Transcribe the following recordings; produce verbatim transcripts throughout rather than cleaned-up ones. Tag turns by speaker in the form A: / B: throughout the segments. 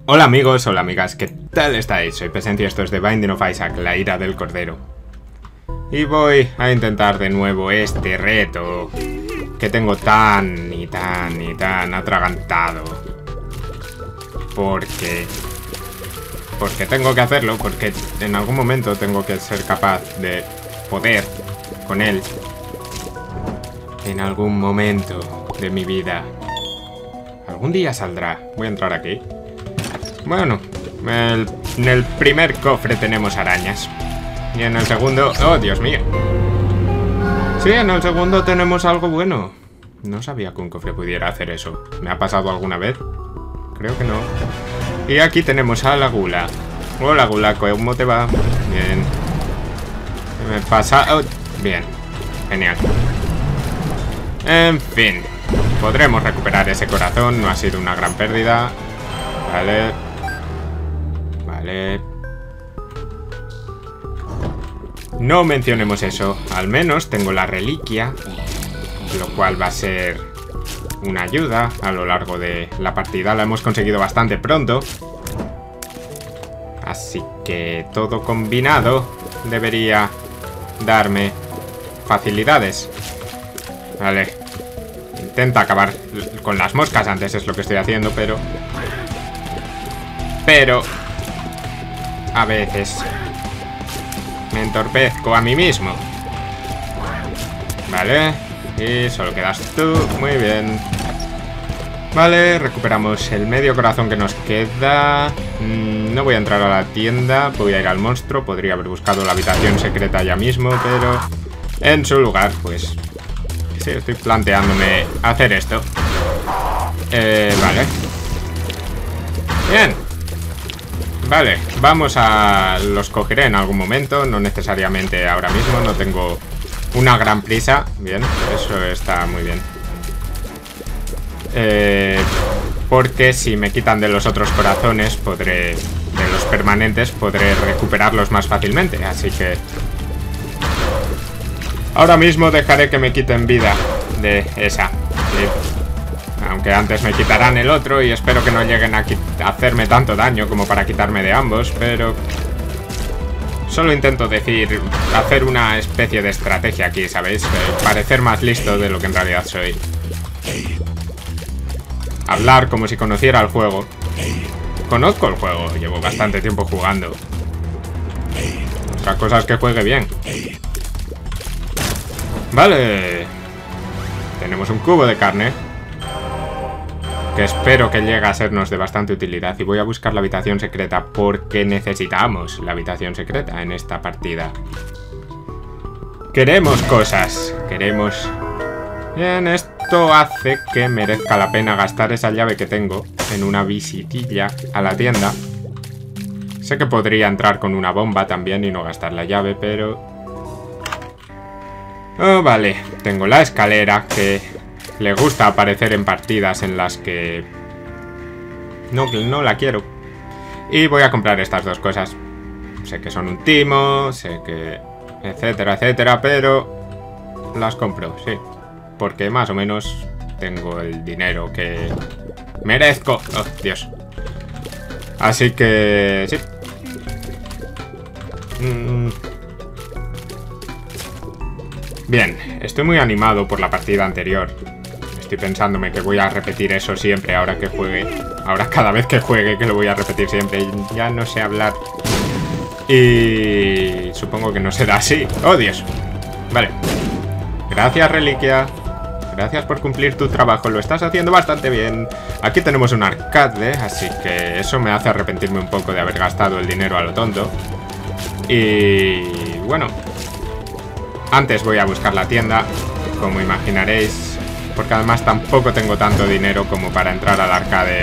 A: Hola amigos, hola amigas, ¿qué tal estáis? Soy Pesencio, esto es The Binding of Isaac, la ira del cordero. Y voy a intentar de nuevo este reto que tengo tan y tan y tan atragantado. Porque... Porque tengo que hacerlo, porque en algún momento tengo que ser capaz de poder con él. En algún momento de mi vida. Algún día saldrá. Voy a entrar aquí. Bueno, el, en el primer cofre tenemos arañas. Y en el segundo... ¡Oh, Dios mío! Sí, en el segundo tenemos algo bueno. No sabía que un cofre pudiera hacer eso. ¿Me ha pasado alguna vez? Creo que no. Y aquí tenemos a la gula. Hola, gula, ¿cómo te va? Bien. ¿Qué me pasa? Oh, bien. Genial. En fin. Podremos recuperar ese corazón. No ha sido una gran pérdida. Vale. Vale. No mencionemos eso. Al menos tengo la reliquia, lo cual va a ser una ayuda a lo largo de la partida. La hemos conseguido bastante pronto. Así que todo combinado debería darme facilidades. Vale. Intenta acabar con las moscas antes, es lo que estoy haciendo, pero... Pero... A veces... Me entorpezco a mí mismo. Vale. Y solo quedas tú. Muy bien. Vale, recuperamos el medio corazón que nos queda. Mm, no voy a entrar a la tienda. Voy a ir al monstruo. Podría haber buscado la habitación secreta ya mismo, pero... En su lugar, pues... Sí, estoy planteándome hacer esto. Eh, vale. Bien. Vale, vamos a... Los cogeré en algún momento, no necesariamente ahora mismo, no tengo una gran prisa. Bien, eso está muy bien. Eh, porque si me quitan de los otros corazones, podré... De los permanentes, podré recuperarlos más fácilmente, así que... Ahora mismo dejaré que me quiten vida de esa. Sí. Aunque antes me quitarán el otro y espero que no lleguen a hacerme tanto daño como para quitarme de ambos, pero... Solo intento decir, hacer una especie de estrategia aquí, ¿sabéis? Eh, parecer más listo de lo que en realidad soy. Hablar como si conociera el juego. Conozco el juego, llevo bastante tiempo jugando. Otra cosa es que juegue bien. Vale. Tenemos un cubo de carne. Que espero que llegue a sernos de bastante utilidad. Y voy a buscar la habitación secreta porque necesitamos la habitación secreta en esta partida. Queremos cosas. Queremos... Bien, esto hace que merezca la pena gastar esa llave que tengo en una visitilla a la tienda. Sé que podría entrar con una bomba también y no gastar la llave, pero... Oh, vale. Tengo la escalera que... Le gusta aparecer en partidas en las que... No, no la quiero. Y voy a comprar estas dos cosas. Sé que son un timo, sé que... Etcétera, etcétera, pero... Las compro, sí. Porque más o menos tengo el dinero que... merezco. Oh, Dios. Así que... Sí. Mm. Bien, estoy muy animado por la partida anterior. Estoy pensándome que voy a repetir eso siempre ahora que juegue. Ahora cada vez que juegue que lo voy a repetir siempre. Ya no sé hablar. Y... supongo que no será así. ¡Oh, Dios! Vale. Gracias, reliquia. Gracias por cumplir tu trabajo. Lo estás haciendo bastante bien. Aquí tenemos un arcade, así que eso me hace arrepentirme un poco de haber gastado el dinero a lo tonto. Y... bueno. Antes voy a buscar la tienda, como imaginaréis. Porque además tampoco tengo tanto dinero como para entrar al arcade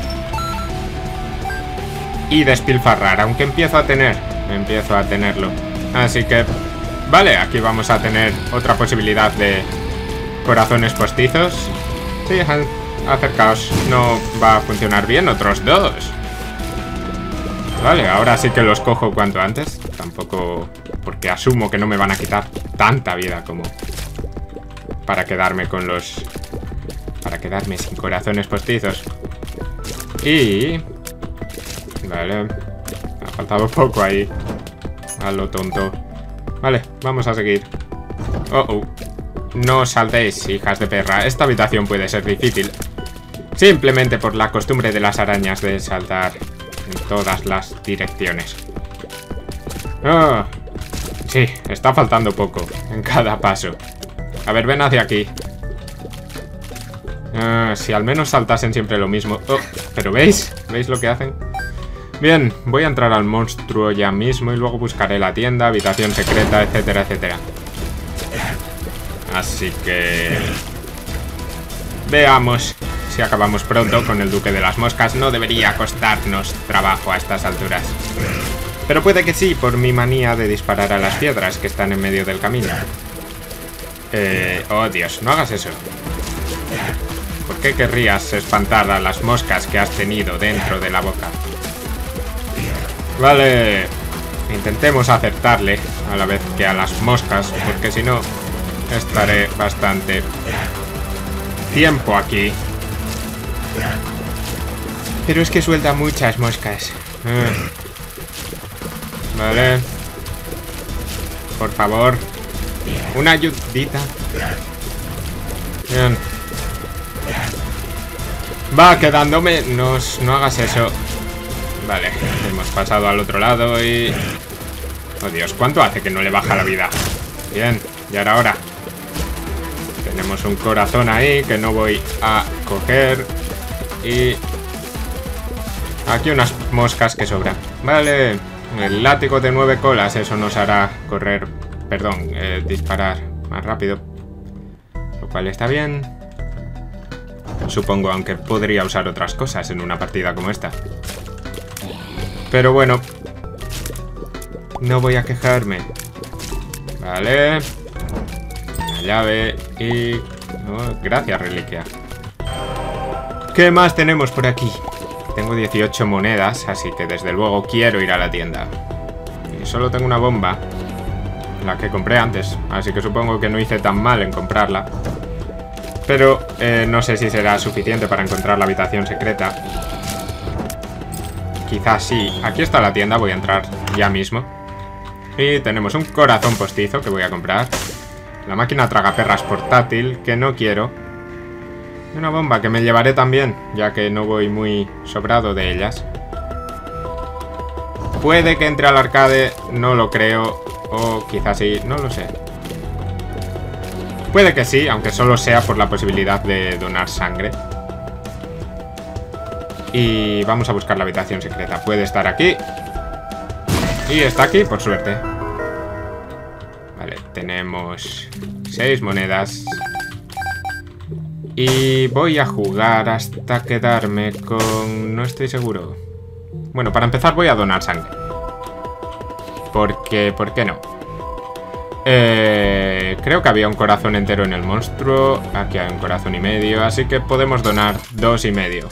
A: y despilfarrar, aunque empiezo a tener, empiezo a tenerlo. Así que, vale, aquí vamos a tener otra posibilidad de corazones postizos. Sí, acercaos, no va a funcionar bien, otros dos. Vale, ahora sí que los cojo cuanto antes. Tampoco, porque asumo que no me van a quitar tanta vida como... Para quedarme con los... Para quedarme sin corazones postizos. Y... Vale. Ha faltado poco ahí. A lo tonto. Vale, vamos a seguir. Oh, oh. No saltéis, hijas de perra. Esta habitación puede ser difícil. Simplemente por la costumbre de las arañas de saltar en todas las direcciones. Oh. Sí, está faltando poco en cada paso. A ver, ven hacia aquí. Uh, si al menos saltasen siempre lo mismo. Oh, pero ¿veis? ¿Veis lo que hacen? Bien, voy a entrar al monstruo ya mismo y luego buscaré la tienda, habitación secreta, etcétera, etcétera. Así que... veamos si acabamos pronto con el Duque de las Moscas. No debería costarnos trabajo a estas alturas. Pero puede que sí, por mi manía de disparar a las piedras que están en medio del camino. Eh... Oh, Dios, no hagas eso. ¿Por qué querrías espantar a las moscas que has tenido dentro de la boca? Vale. Intentemos acertarle a la vez que a las moscas, porque si no, estaré bastante tiempo aquí. Pero es que suelta muchas moscas. Eh. Vale. Por favor. Una ayudita. Bien. Va quedándome. No, no hagas eso. Vale. Hemos pasado al otro lado y... oh, Dios. ¿Cuánto hace que no le baja la vida? Bien. Ya era hora. Tenemos un corazón ahí que no voy a coger. Y... aquí unas moscas que sobran. Vale. El látigo de nueve colas. Eso nos hará correr... perdón, eh, disparar más rápido. Lo cual está bien. Supongo, aunque podría usar otras cosas en una partida como esta. Pero bueno. No voy a quejarme. Vale. Una llave y... oh, gracias, reliquia. ¿Qué más tenemos por aquí? Tengo dieciocho monedas, así que desde luego quiero ir a la tienda. Y solo tengo una bomba. La que compré antes, así que supongo que no hice tan mal en comprarla. Pero eh, no sé si será suficiente para encontrar la habitación secreta. Quizás sí. Aquí está la tienda, voy a entrar ya mismo. Y tenemos un corazón postizo que voy a comprar. La máquina tragaperras portátil, que no quiero. Y una bomba que me llevaré también, ya que no voy muy sobrado de ellas. Puede que entre al arcade, no lo creo. O quizás sí, no lo sé. Puede que sí, aunque solo sea por la posibilidad de donar sangre. Y vamos a buscar la habitación secreta. Puede estar aquí. Y está aquí, por suerte. Vale, tenemos seis monedas. Y voy a jugar hasta quedarme con... no estoy seguro. Bueno, para empezar voy a donar sangre. Porque... ¿por qué no? Eh, creo que había un corazón entero en el monstruo. Aquí hay un corazón y medio. Así que podemos donar dos y medio.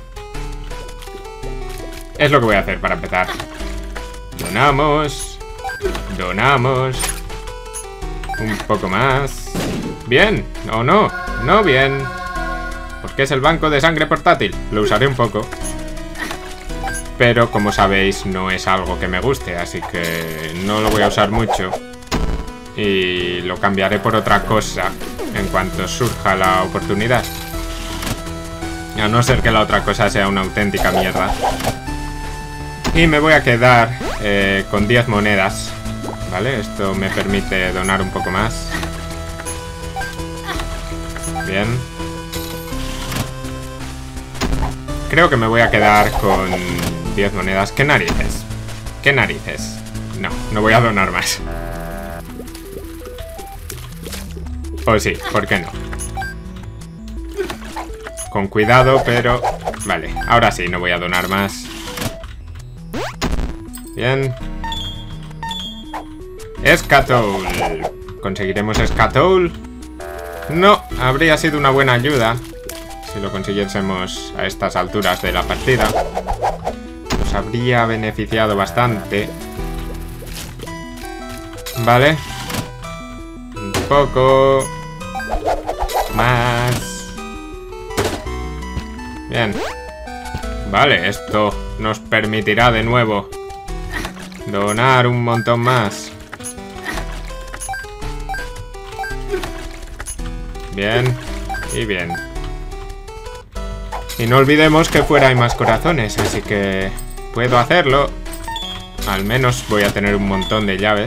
A: Es lo que voy a hacer para empezar. Donamos. Donamos. Un poco más. Bien. ¿O no? No bien. Porque es el banco de sangre portátil. Lo usaré un poco. Pero como sabéis no es algo que me guste. Así que no lo voy a usar mucho. Y lo cambiaré por otra cosa en cuanto surja la oportunidad. A no ser que la otra cosa sea una auténtica mierda. Y me voy a quedar eh, con diez monedas. Vale, esto me permite donar un poco más. Bien. Creo que me voy a quedar con diez monedas. ¿Qué narices? ¿Qué narices? No, no voy a donar más. O sí, ¿por qué no? Con cuidado, pero... vale, ahora sí, no voy a donar más. Bien. Escatoul. ¿Conseguiremos Escatoul? No, habría sido una buena ayuda si lo consiguiésemos a estas alturas de la partida. Nos habría beneficiado bastante. Vale. Un poco más. Bien. Vale, esto nos permitirá de nuevo donar un montón más. Bien, y bien. Y no olvidemos que fuera hay más corazones, así que puedo hacerlo. Al menos voy a tener un montón de llaves.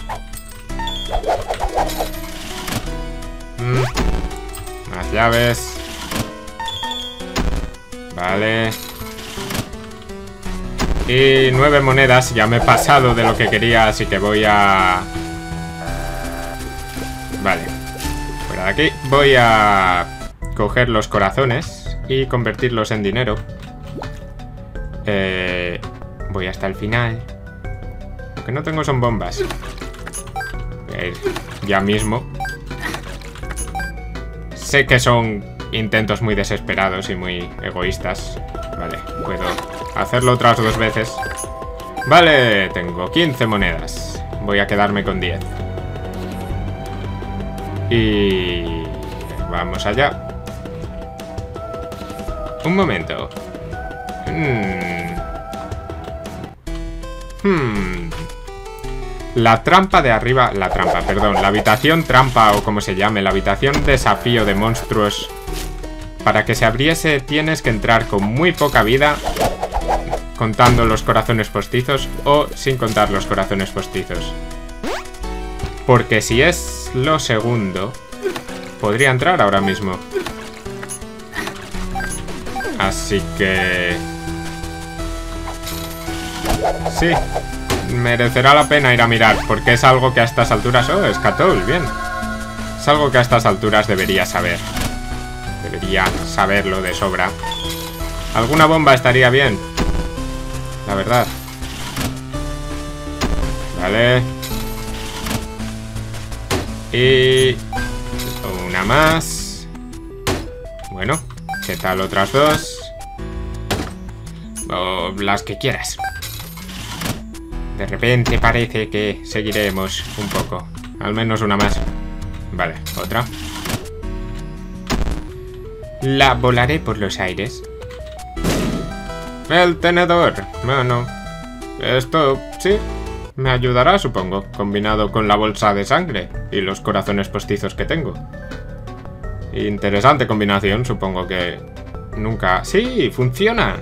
A: Mm. Más llaves. Vale. Y nueve monedas. Ya me he pasado de lo que quería, así que voy a... Vale. Fuera de aquí. Voy a coger los corazones y convertirlos en dinero. Eh, voy hasta el final. Lo que no tengo son bombas. Voy a ir ya mismo. Sé que son intentos muy desesperados y muy egoístas. Vale, puedo hacerlo otras dos veces. Vale, tengo quince monedas. Voy a quedarme con diez. Y... vamos allá. Un momento. Hmm. Hmm. La trampa de arriba... La trampa, perdón. La habitación trampa o como se llame. La habitación desafío de monstruos. Para que se abriese tienes que entrar con muy poca vida, contando los corazones postizos o sin contar los corazones postizos. Porque si es lo segundo, podría entrar ahora mismo. Así que... sí, merecerá la pena ir a mirar, porque es algo que a estas alturas... Oh, es Catoul, bien. Es algo que a estas alturas debería saber. Debería saberlo de sobra. Alguna bomba estaría bien, la verdad. Vale. Y... una más. Bueno, ¿qué tal otras dos? O las que quieras. De repente parece que seguiremos un poco. Al menos una más. Vale, otra. La volaré por los aires. El tenedor. Bueno, esto sí me ayudará, supongo, combinado con la bolsa de sangre y los corazones postizos que tengo. Interesante combinación, supongo que nunca... ¡Sí! ¡Funciona!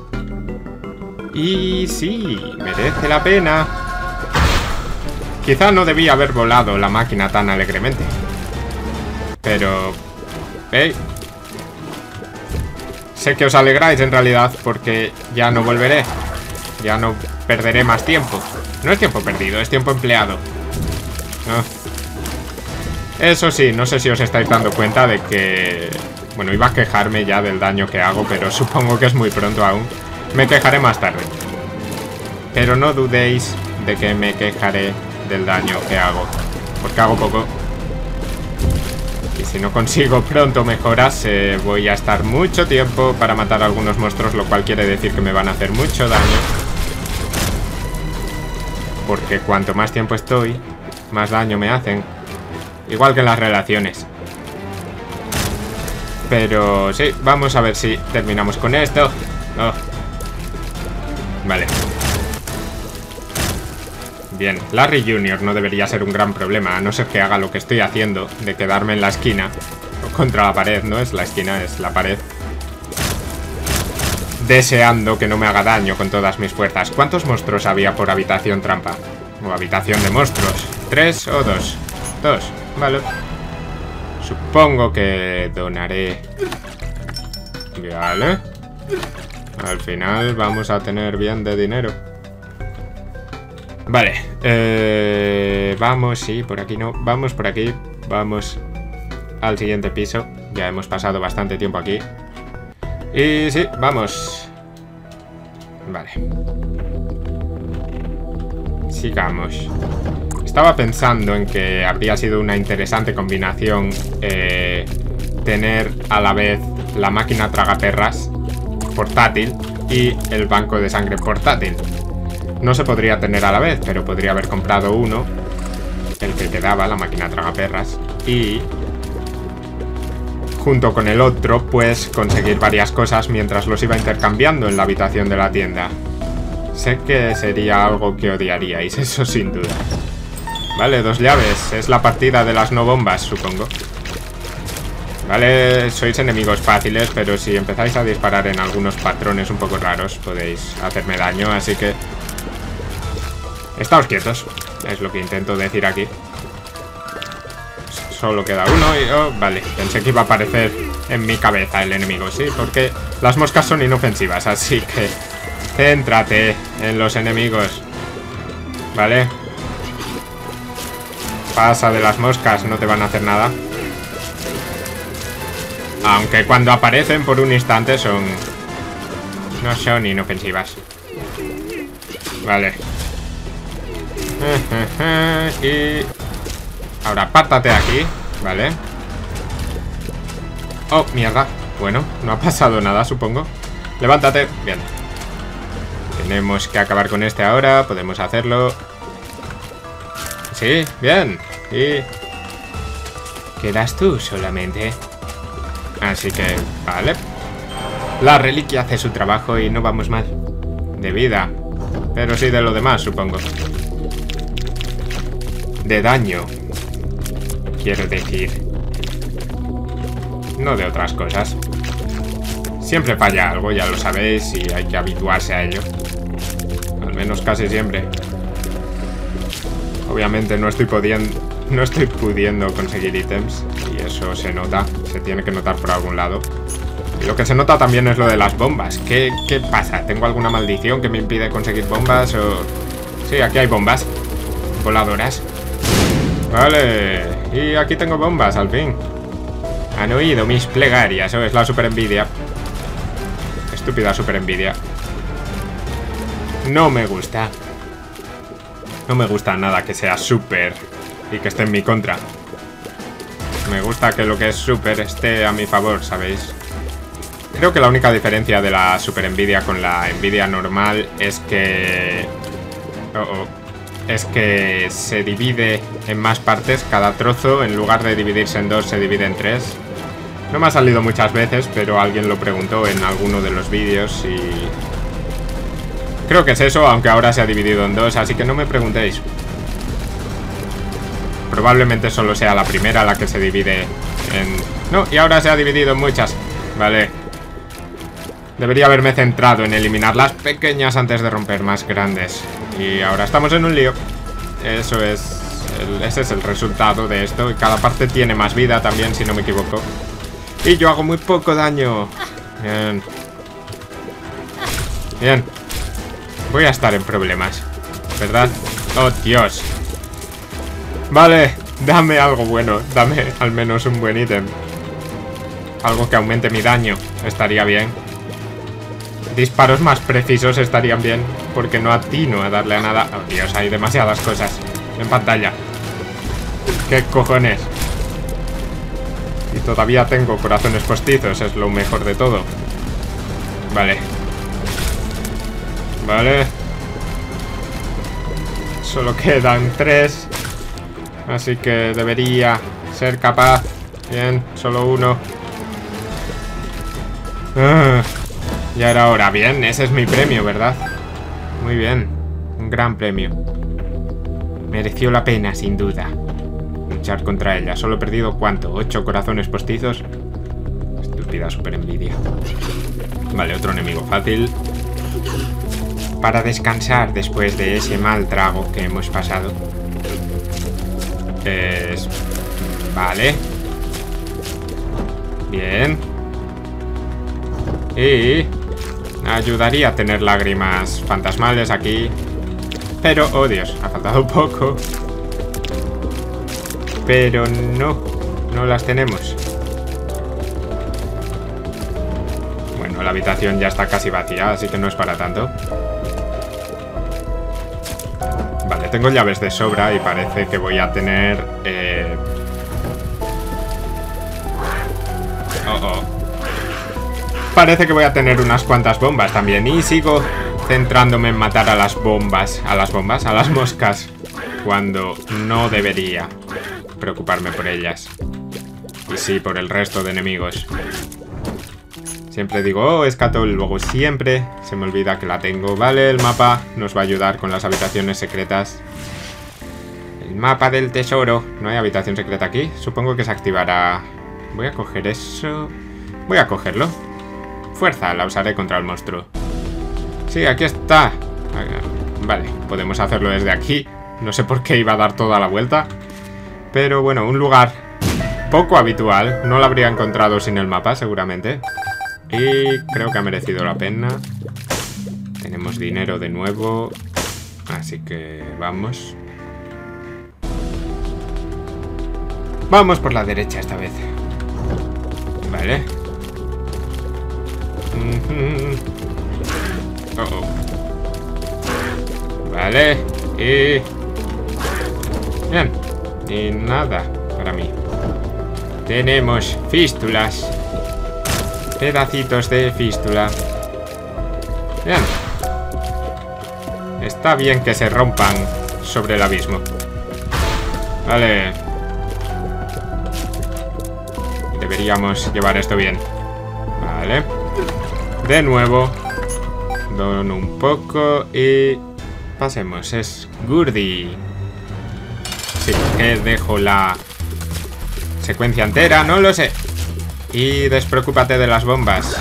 A: Y sí, merece la pena. Quizá no debía haber volado la máquina tan alegremente. Pero... ¡hey! Sé que os alegráis en realidad porque ya no volveré. Ya no perderé más tiempo. No es tiempo perdido, es tiempo empleado. No. Eso sí, no sé si os estáis dando cuenta de que... bueno, iba a quejarme ya del daño que hago, pero supongo que es muy pronto aún. Me quejaré más tarde. Pero no dudéis de que me quejaré del daño que hago, porque hago poco. Y si no consigo pronto mejoras, eh, voy a estar mucho tiempo para matar a algunos monstruos, lo cual quiere decir que me van a hacer mucho daño. Porque cuanto más tiempo estoy, más daño me hacen. Igual que en las relaciones. Pero sí, vamos a ver si terminamos con esto. Oh. Vale. Bien, Larry junior no debería ser un gran problema, a no ser que haga lo que estoy haciendo, de quedarme en la esquina, o contra la pared, no es la esquina, es la pared, deseando que no me haga daño con todas mis fuerzas. ¿Cuántos monstruos había por habitación trampa? O habitación de monstruos. ¿Tres o dos? Dos, vale. Supongo que donaré. Vale. Al final vamos a tener bien de dinero. Vale, eh, vamos, sí, por aquí no. Vamos por aquí, vamos al siguiente piso. Ya hemos pasado bastante tiempo aquí. Y sí, vamos. Vale. Sigamos. Estaba pensando en que habría sido una interesante combinación eh, tener a la vez la máquina tragaperras portátil y el banco de sangre portátil. No se podría tener a la vez, pero podría haber comprado uno, el que te daba la máquina tragaperras, y junto con el otro, pues conseguir varias cosas mientras los iba intercambiando en la habitación de la tienda. Sé que sería algo que odiaríais, eso sin duda. Vale, dos llaves. Es la partida de las no bombas, supongo. Vale, sois enemigos fáciles, pero si empezáis a disparar en algunos patrones un poco raros, podéis hacerme daño, así que... Estáos quietos, es lo que intento decir aquí. Solo queda uno y... Oh, vale, pensé que iba a aparecer en mi cabeza el enemigo, sí, porque las moscas son inofensivas, así que... Céntrate en los enemigos. Vale. Pasa de las moscas, no te van a hacer nada. Aunque cuando aparecen por un instante son... No son inofensivas. Vale. Y... Ahora apártate de aquí. Vale. Oh, mierda. Bueno, no ha pasado nada, supongo. Levántate. Bien. Tenemos que acabar con este ahora. Podemos hacerlo. Sí, bien. Y... Quedas tú solamente. Así que, vale. La reliquia hace su trabajo y no vamos mal. De vida. Pero sí de lo demás, supongo. De daño. Quiero decir. No de otras cosas. Siempre falla algo, ya lo sabéis, y hay que habituarse a ello. Al menos casi siempre. Obviamente no estoy pudiendo... No estoy pudiendo conseguir ítems. Y eso se nota. Se tiene que notar por algún lado. Y lo que se nota también es lo de las bombas. ¿Qué, qué pasa? ¿Tengo alguna maldición que me impide conseguir bombas? O... Sí, aquí hay bombas. Voladoras. Vale. Y aquí tengo bombas, al fin. Han oído mis plegarias. Oh, es la super envidia. Estúpida super envidia. No me gusta. No me gusta nada que sea super y que esté en mi contra. Me gusta que lo que es super esté a mi favor, ¿sabéis? Creo que la única diferencia de la super envidia con la envidia normal es que... Oh, oh. Es que se divide en más partes cada trozo. En lugar de dividirse en dos, se divide en tres. No me ha salido muchas veces, pero alguien lo preguntó en alguno de los vídeos y... Creo que es eso, aunque ahora se ha dividido en dos, así que no me preguntéis. Probablemente solo sea la primera la que se divide en... No, y ahora se ha dividido en muchas. Vale. Debería haberme centrado en eliminar las pequeñas antes de romper más grandes. Y ahora estamos en un lío. Eso es... El, ese es el resultado de esto. Y cada parte tiene más vida también, si no me equivoco. Y yo hago muy poco daño. Bien. Bien. Voy a estar en problemas, ¿verdad? Oh, Dios. Vale, dame algo bueno. Dame al menos un buen ítem. Algo que aumente mi daño. Estaría bien. Disparos más precisos estarían bien, porque no atino a darle a nada. Oh, Dios, hay demasiadas cosas en pantalla. ¿Qué cojones? Y todavía tengo corazones postizos, es lo mejor de todo. Vale. Vale. Solo quedan tres. Así que debería ser capaz. Bien, solo uno. Ah, ya era hora. Bien, ese es mi premio, ¿verdad? Muy bien. Un gran premio. Mereció la pena, sin duda. Luchar contra ella. Solo he perdido, ¿cuánto? ¿Ocho corazones postizos? Estúpida super envidia. Vale, otro enemigo fácil. Para descansar después de ese mal trago que hemos pasado. Es... Vale. Bien. Y... ayudaría a tener lágrimas fantasmales aquí. Pero, oh Dios, ha faltado poco. Pero no, no las tenemos. Bueno, la habitación ya está casi vacía, así que no es para tanto. Vale, tengo llaves de sobra y parece que voy a tener... Eh... Oh, oh. Parece que voy a tener unas cuantas bombas también. Y sigo centrándome en matar a las bombas. A las bombas, a las moscas. Cuando no debería preocuparme por ellas. Y sí, por el resto de enemigos. Siempre digo, oh, Escatol, luego siempre se me olvida que la tengo. Vale, el mapa nos va a ayudar con las habitaciones secretas. El mapa del tesoro. ¿No hay habitación secreta aquí? Supongo que se activará. Voy a coger eso. Voy a cogerlo. Fuerza, la usaré contra el monstruo. Sí, aquí está. Vale, podemos hacerlo desde aquí. No sé por qué iba a dar toda la vuelta. Pero bueno, un lugar poco habitual. No lo habría encontrado sin el mapa, seguramente. Y creo que ha merecido la pena. Tenemos dinero de nuevo. Así que vamos. Vamos por la derecha esta vez. Vale. Oh, oh. Vale. Y... bien. Y nada para mí. Tenemos fístulas. Pedacitos de fístula. Bien. Está bien que se rompan sobre el abismo. Vale. Deberíamos llevar esto bien. Vale. De nuevo. Dono un poco y... pasemos. Es Gurdy. Sí, que dejo la secuencia entera, no lo sé. Y despreocúpate de las bombas.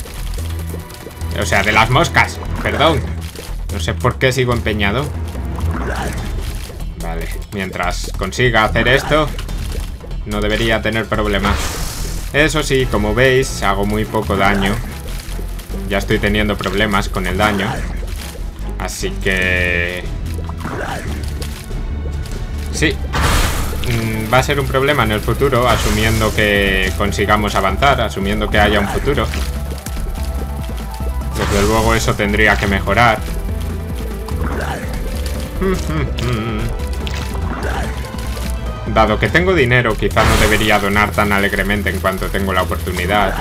A: O sea, de las moscas. Perdón. No sé por qué sigo empeñado. Vale, mientras consiga hacer esto, no debería tener problemas. Eso sí, como veis, hago muy poco daño. Ya estoy teniendo problemas con el daño. Así que... sí. Mm, va a ser un problema en el futuro, asumiendo que consigamos avanzar, asumiendo que haya un futuro. Desde luego eso tendría que mejorar. Dado que tengo dinero, quizá no debería donar tan alegremente en cuanto tengo la oportunidad.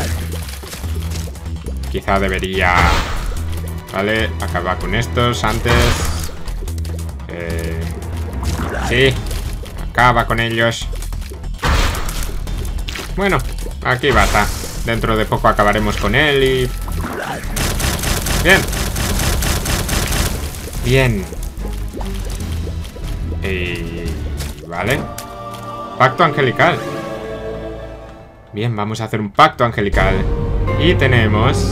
A: Quizá debería... vale, acabar con estos antes. Eh... sí. Acaba con ellos. Bueno, aquí basta. Dentro de poco acabaremos con él y... bien. Bien. Y... vale. Pacto angelical. Bien, vamos a hacer un pacto angelical. Y tenemos...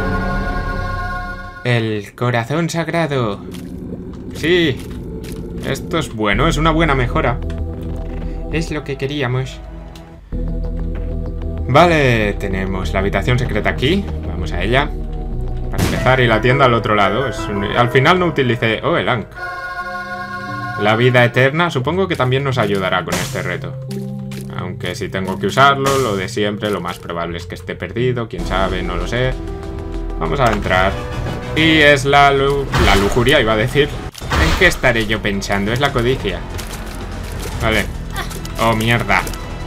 A: el corazón sagrado. Sí. Esto es bueno, es una buena mejora. Es lo que queríamos. Vale, tenemos la habitación secreta aquí. Vamos a ella. Para empezar, y la tienda al otro lado. Es un... al final no utilicé... oh, el Ankh. La vida eterna, supongo que también nos ayudará con este reto. Aunque si tengo que usarlo, lo de siempre, lo más probable es que esté perdido. Quién sabe, no lo sé. Vamos a entrar. Y es la, lu... la lujuria, iba a decir. ¿En qué estaré yo pensando? Es la codicia. Vale. Oh, mierda.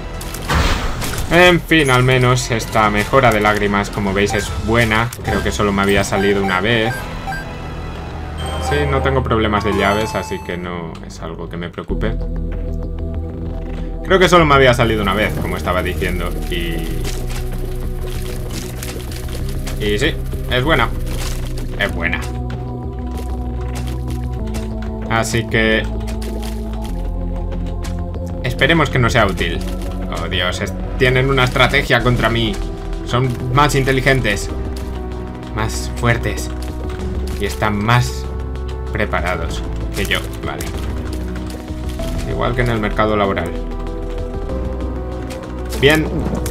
A: En fin, al menos esta mejora de lágrimas, como veis, es buena. Creo que solo me había salido una vez. Sí, no tengo problemas de llaves, así que no es algo que me preocupe. Creo que solo me había salido una vez, como estaba diciendo. Y... y sí, es buena. Es buena. Así que... esperemos que no sea útil. Oh, Dios, es... tienen una estrategia contra mí. Son más inteligentes. Más fuertes. Y están más preparados que yo. Vale. Igual que en el mercado laboral. Bien.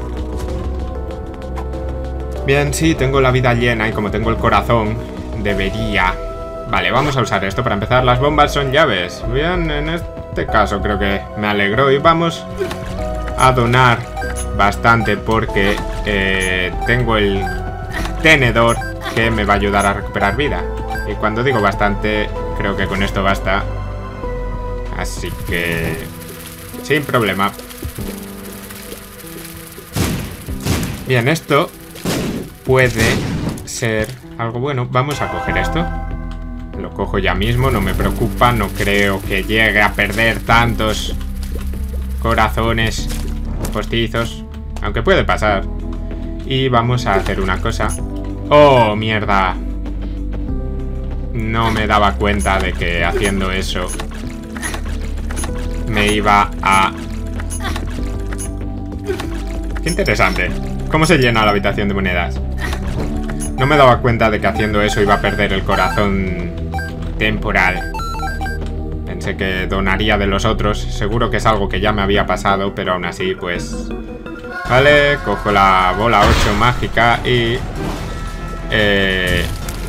A: Bien, sí, tengo la vida llena y como tengo el corazón, debería... vale, vamos a usar esto para empezar. Las bombas son llaves. Bien, en este caso creo que me alegró. Y vamos a donar bastante porque eh, tengo el tenedor que me va a ayudar a recuperar vida. Y cuando digo bastante, creo que con esto basta. Así que... sin problema. Bien, esto puede ser algo bueno. Vamos a coger esto. Lo cojo ya mismo, no me preocupa. No creo que llegue a perder tantos corazones postizos. Aunque puede pasar. Y vamos a hacer una cosa. ¡Oh, mierda! No me daba cuenta de que haciendo eso me iba a... Qué interesante. ¿Cómo se llena la habitación de monedas? No me daba cuenta de que haciendo eso iba a perder el corazón temporal. Pensé que donaría de los otros. Seguro que es algo que ya me había pasado, pero aún así, pues... Vale, cojo la bola ocho mágica y... Eh...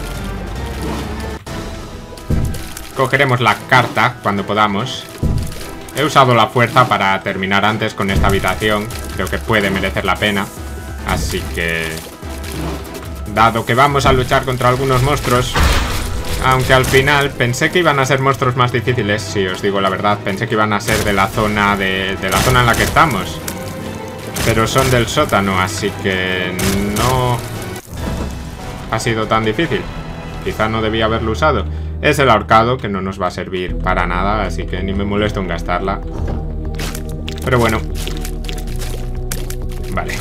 A: Cogeremos la carta cuando podamos. He usado la fuerza para terminar antes con esta habitación. Creo que puede merecer la pena. Así que... Dado que vamos a luchar contra algunos monstruos... Aunque al final pensé que iban a ser monstruos más difíciles. Si os digo la verdad, pensé que iban a ser de la zona de, de la zona en la que estamos. Pero son del sótano, así que no ha sido tan difícil. Quizá no debía haberlo usado. Es el ahorcado, que no nos va a servir para nada, así que ni me molesto en gastarla. Pero bueno. Vale.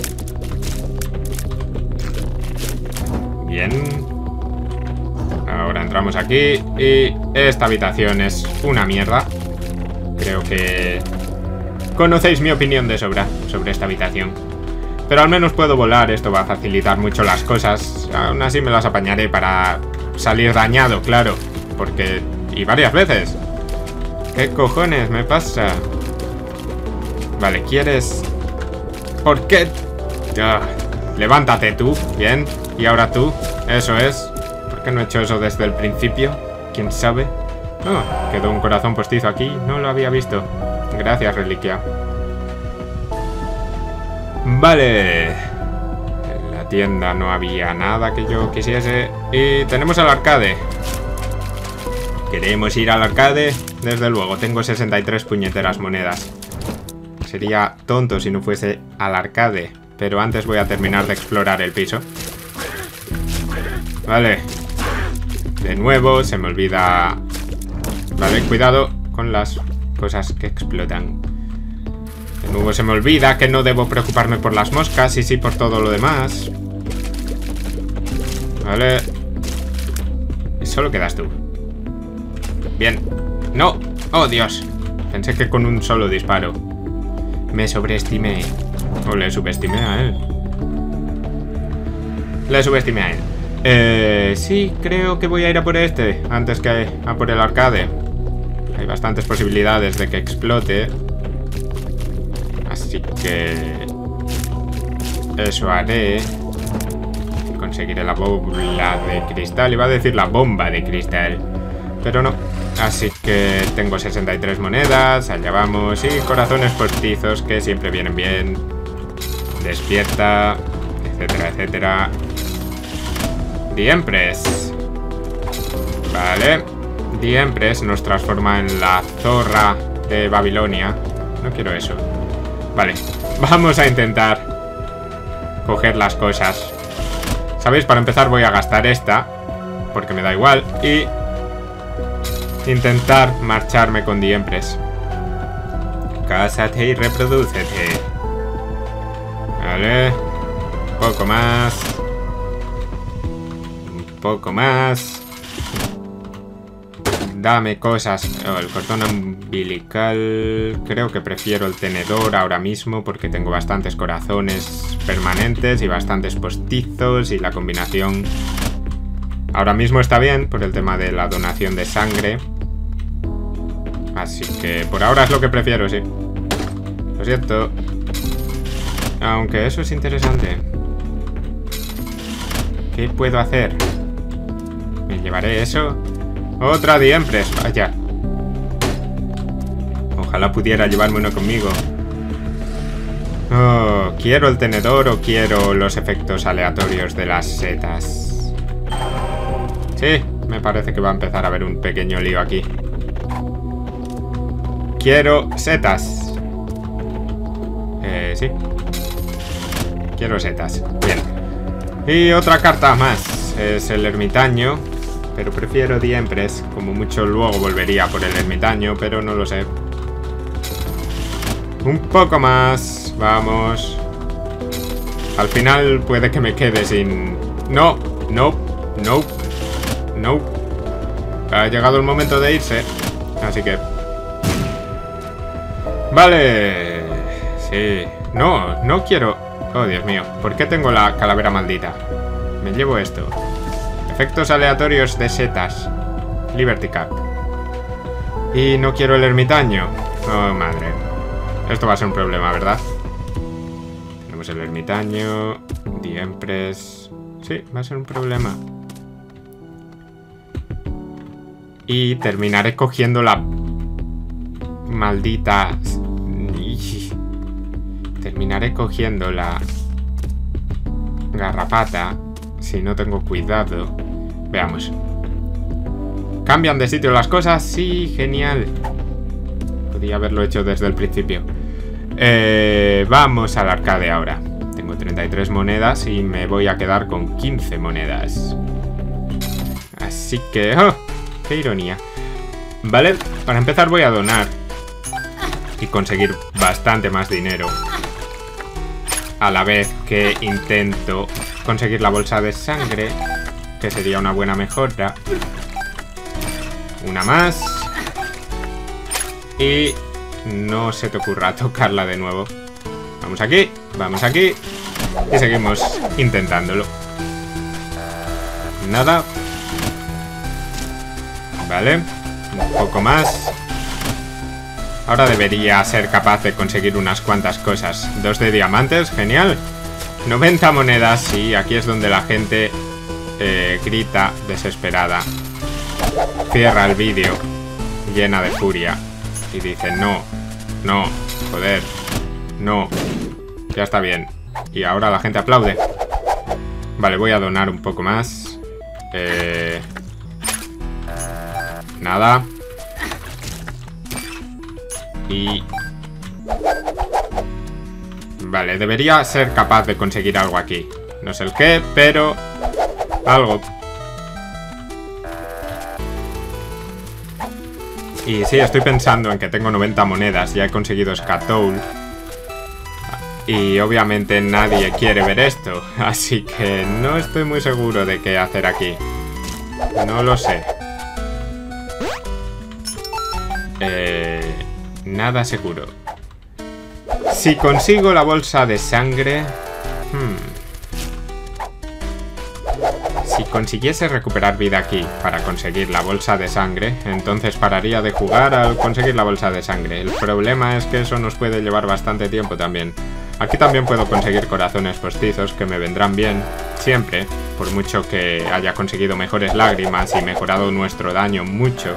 A: Bien. Ahora entramos aquí y esta habitación es una mierda. Creo que conocéis mi opinión de sobra sobre esta habitación. Pero al menos puedo volar, esto va a facilitar mucho las cosas. Aún así me las apañaré para salir dañado, claro. Porque... y varias veces. ¿Qué cojones me pasa? Vale, ¿quieres...? ¿Por qué? Ah, levántate tú, bien. Y ahora tú, eso es. ¿Por qué no he hecho eso desde el principio? ¿Quién sabe? Oh, quedó un corazón postizo aquí, no lo había visto. Gracias, reliquia. Vale. En la tienda no había nada que yo quisiese. Y tenemos el arcade. ¿Queremos ir al arcade? Desde luego, tengo sesenta y tres puñeteras monedas. Sería tonto si no fuese al arcade. Pero antes voy a terminar de explorar el piso. Vale. De nuevo, se me olvida... Vale, cuidado con las cosas que explotan. De nuevo se me olvida que no debo preocuparme por las moscas y sí por todo lo demás. Vale. Y solo quedas tú. Bien. ¡No! ¡Oh, Dios! Pensé que con un solo disparo. Me sobreestimé. O le subestimé a él. Le subestimé a él. Eh, sí, creo que voy a ir a por este antes que a por el arcade. Hay bastantes posibilidades de que explote. Así que... eso haré. Conseguiré la bola de cristal. Iba a decir la bomba de cristal, pero no. Así que tengo sesenta y tres monedas. Allá vamos. Y corazones postizos que siempre vienen bien. Despierta. Etcétera, etcétera. The Empress. Vale. The Empress nos transforma en la zorra de Babilonia. No quiero eso. Vale. Vamos a intentar coger las cosas. ¿Sabéis? Para empezar voy a gastar esta, porque me da igual. Y intentar marcharme con The Empress. Cásate y reprodúcete. Vale. Un poco más. Un poco más. Dame cosas. Oh, el cordón umbilical. Creo que prefiero el tenedor ahora mismo porque tengo bastantes corazones permanentes y bastantes postizos y la combinación ahora mismo está bien por el tema de la donación de sangre. Así que por ahora es lo que prefiero, sí. Lo siento. Aunque eso es interesante. ¿Qué puedo hacer? ¿Me llevaré eso? Otra The Empress, vaya. Ojalá pudiera llevarme uno conmigo. Oh, ¿quiero el tenedor o quiero los efectos aleatorios de las setas? Sí, me parece que va a empezar a haber un pequeño lío aquí. Quiero setas. Eh, sí. Quiero setas. Bien. Y otra carta más. Es el ermitaño. Pero prefiero The Empress. Como mucho luego volvería por el ermitaño, pero no lo sé. Un poco más. Vamos. Al final puede que me quede sin... No, no, no, no. Ha llegado el momento de irse. Así que... Vale. Sí. No, no quiero... Oh, Dios mío. ¿Por qué tengo la calavera maldita? Me llevo esto. Efectos aleatorios de setas. Liberty Cap. Y no quiero el ermitaño. Oh, madre. Esto va a ser un problema, ¿verdad? Tenemos el ermitaño. The Empress. Sí, va a ser un problema. Y terminaré cogiendo la... Maldita... Terminaré cogiendo la... Garrapata. Si no tengo cuidado. Veamos. ¿Cambian de sitio las cosas? Sí, genial. Podría haberlo hecho desde el principio. Eh, vamos al arcade ahora. Tengo treinta y tres monedas y me voy a quedar con quince monedas. Así que... ¡Oh! ¡Qué ironía! Vale, para empezar voy a donar. Y conseguir bastante más dinero. A la vez que intento conseguir la bolsa de sangre. Que sería una buena mejora. Una más. Y no se te ocurra tocarla de nuevo. Vamos aquí, vamos aquí. Y seguimos intentándolo. Nada. Vale, un poco más. Ahora debería ser capaz de conseguir unas cuantas cosas. Dos de diamantes, genial. noventa monedas y aquí es donde la gente eh, grita desesperada. Cierra el vídeo llena de furia y dice no, no, joder, no, ya está bien. Y ahora la gente aplaude. Vale, voy a donar un poco más. Eh... Nada. Y... Vale, debería ser capaz de conseguir algo aquí. No sé el qué, pero... Algo. Y sí, estoy pensando en que tengo noventa monedas. Ya he conseguido Scatoul. Y obviamente nadie quiere ver esto. Así que no estoy muy seguro de qué hacer aquí. No lo sé. Eh, nada seguro. Si consigo la bolsa de sangre... Hmm. Si consiguiese recuperar vida aquí para conseguir la bolsa de sangre, entonces pararía de jugar al conseguir la bolsa de sangre. El problema es que eso nos puede llevar bastante tiempo también. Aquí también puedo conseguir corazones postizos que me vendrán bien, siempre, por mucho que haya conseguido mejores lágrimas y mejorado nuestro daño mucho.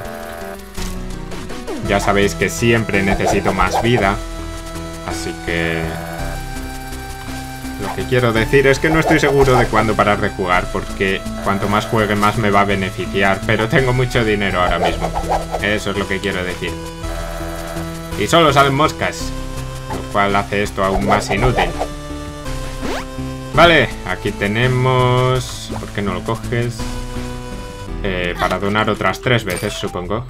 A: Ya sabéis que siempre necesito más vida, así que... Lo que quiero decir es que no estoy seguro de cuándo parar de jugar, porque cuanto más juegue más me va a beneficiar, pero tengo mucho dinero ahora mismo. Eso es lo que quiero decir. Y solo salen moscas, lo cual hace esto aún más inútil. Vale, aquí tenemos... ¿Por qué no lo coges? Eh, para donar otras tres veces, supongo.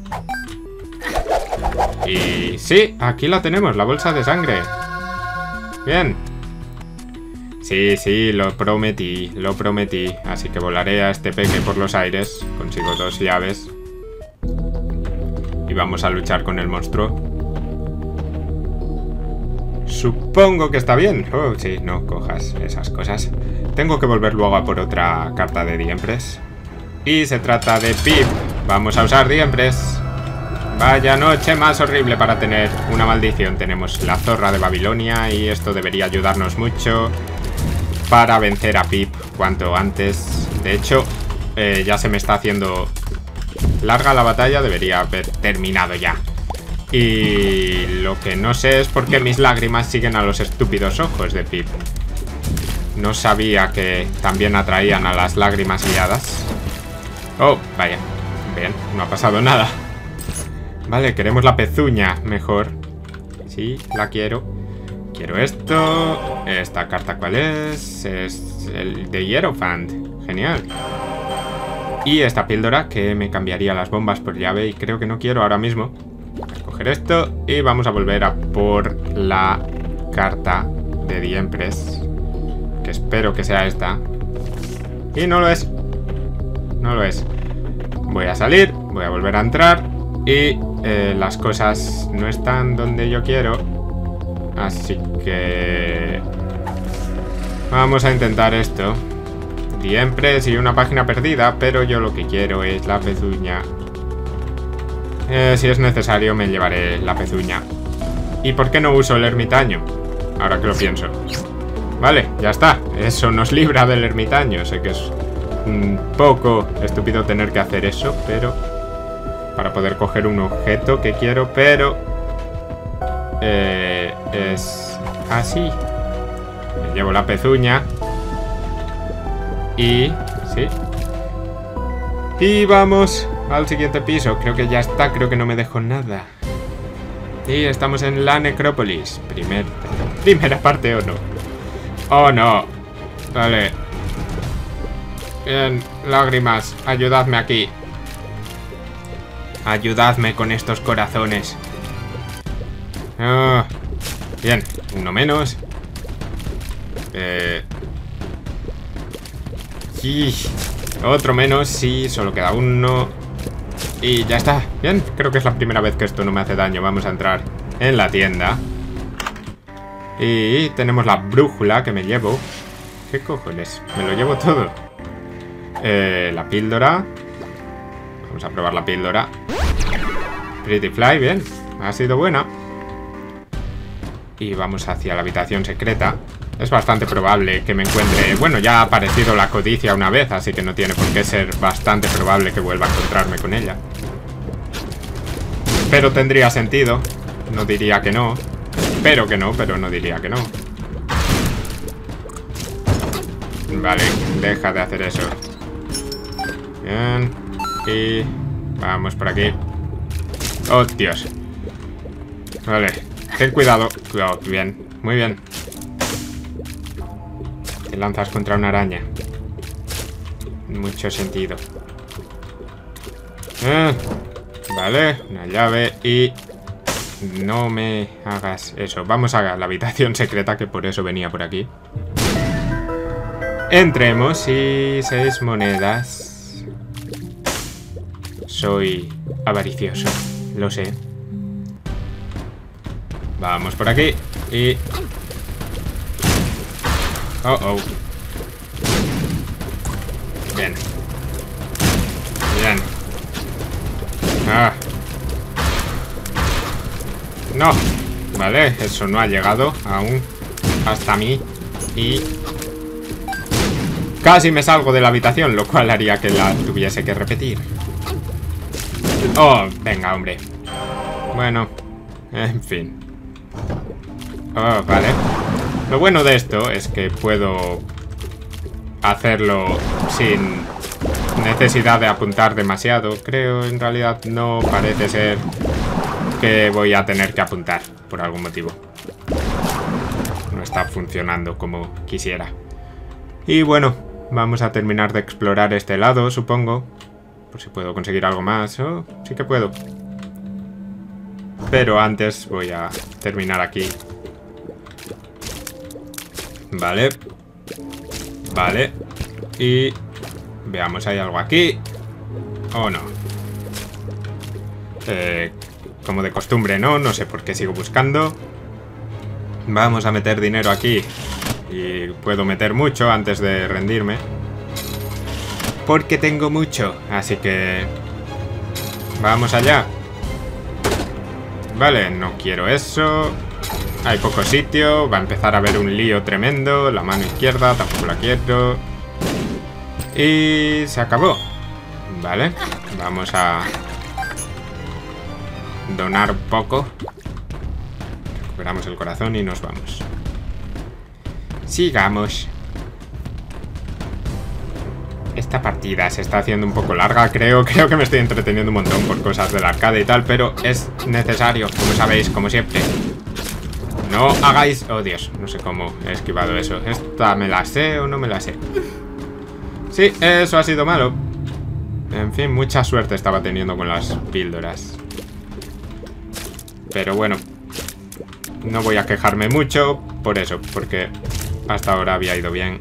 A: Y sí, aquí la tenemos, la bolsa de sangre. Bien. Sí, sí, lo prometí, lo prometí. Así que volaré a este peque por los aires. Consigo dos llaves. Y vamos a luchar con el monstruo. Supongo que está bien. Oh, sí, no cojas esas cosas. Tengo que volver luego a por otra carta de The Empress. Y se trata de Pip. Vamos a usar The Empress. Vaya noche más horrible para tener una maldición. Tenemos la zorra de Babilonia y esto debería ayudarnos mucho para vencer a Pip cuanto antes. De hecho, eh, ya se me está haciendo larga la batalla. Debería haber terminado ya. Y lo que no sé es por qué mis lágrimas siguen a los estúpidos ojos de Pip. No sabía que también atraían a las lágrimas guiadas. Oh, vaya. Bien, no ha pasado nada. Vale, queremos la pezuña mejor. Sí, la quiero. Quiero esto. ¿Esta carta cuál es? Es el de Hierophant. Genial. Y esta píldora que me cambiaría las bombas por llave. Y creo que no quiero ahora mismo. Voy a coger esto. Y vamos a volver a por la carta de The Empress. que espero que sea esta. Y no lo es. No lo es. Voy a salir, voy a volver a entrar. Y eh, las cosas no están donde yo quiero. Así que... vamos a intentar esto. The Empress y una página perdida, pero yo lo que quiero es la pezuña. Eh, si es necesario me llevaré la pezuña. ¿Y por qué no uso el ermitaño? Ahora que lo pienso. Vale, ya está. Eso nos libra del ermitaño. Sé que es un poco estúpido tener que hacer eso, pero... para poder coger un objeto que quiero, pero... Eh, es así. Me llevo la pezuña. Y... sí. Y vamos al siguiente piso. Creo que ya está. Creo que no me dejo nada. Y estamos en la necrópolis. Primer, primera parte o no. Oh no. Vale. Bien, lágrimas. Ayudadme aquí. Ayudadme con estos corazones. Oh, bien, uno menos. Eh... Sí. Otro menos, sí, solo queda uno. Y ya está. Bien, creo que es la primera vez que esto no me hace daño. Vamos a entrar en la tienda. Y tenemos la brújula que me llevo. ¿Qué cojones? Me lo llevo todo. Eh, la píldora. Vamos a probar la píldora. Pretty Fly, bien. Ha sido buena. Y vamos hacia la habitación secreta. Es bastante probable que me encuentre... bueno, ya ha aparecido la codicia una vez, así que no tiene por qué ser bastante probable que vuelva a encontrarme con ella. Pero tendría sentido. No diría que no. Espero que no, pero no diría que no. Vale, deja de hacer eso. Bien. Y... vamos por aquí. Oh, Dios. Vale, ten cuidado. Oh, bien, muy bien. Te lanzas contra una araña. Mucho sentido. Eh, vale, una llave y... no me hagas eso. Vamos a la habitación secreta, que por eso venía por aquí. Entremos y... seis monedas. Soy avaricioso, lo sé. Vamos por aquí y... oh, oh. Bien. Bien. Ah. No. Vale, eso no ha llegado aún hasta mí. Y... casi me salgo de la habitación, lo cual haría que la tuviese que repetir. Oh, venga, hombre. Bueno, en fin. Oh, vale. Lo bueno de esto es que puedo hacerlo sin necesidad de apuntar demasiado. Creo, en realidad, no parece ser que voy a tener que apuntar por algún motivo. No está funcionando como quisiera. Y bueno, vamos a terminar de explorar este lado, supongo. Por si puedo conseguir algo más. Oh, sí que puedo. Pero antes voy a terminar aquí. Vale. Vale. Y... veamos, ¿hay algo aquí? ¿O no? Eh, como de costumbre, ¿no? No sé por qué sigo buscando. Vamos a meter dinero aquí. Y puedo meter mucho antes de rendirme. Porque tengo mucho. Así que... vamos allá. Vale, no quiero eso. Hay poco sitio. Va a empezar a haber un lío tremendo. La mano izquierda tampoco la quiero. Y se acabó. Vale, vamos a donar un poco. Recuperamos el corazón y nos vamos. Sigamos. Esta partida se está haciendo un poco larga, creo. Creo que me estoy entreteniendo un montón por cosas del arcade y tal, pero es necesario, como sabéis, como siempre. No hagáis... oh, Dios, no sé cómo he esquivado eso. ¿Esta me la sé o no me la sé? Sí, eso ha sido malo. En fin, mucha suerte estaba teniendo con las píldoras. Pero bueno, no voy a quejarme mucho por eso, porque Hasta ahora había ido bien.